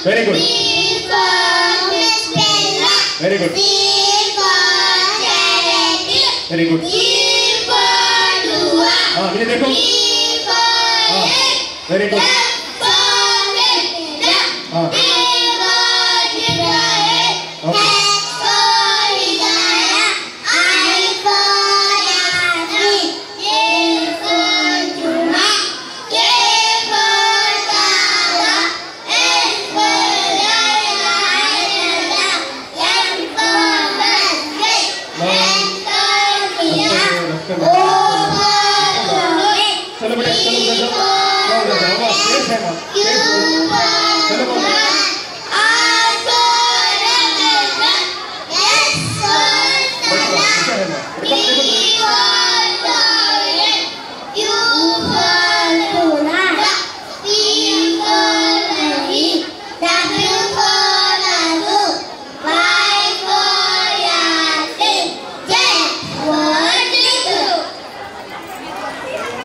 Very good. B for Miss Bella. Very good. C for Charity. Very good. D for Dua. Ini देखो. E for Ah, egg. very good. F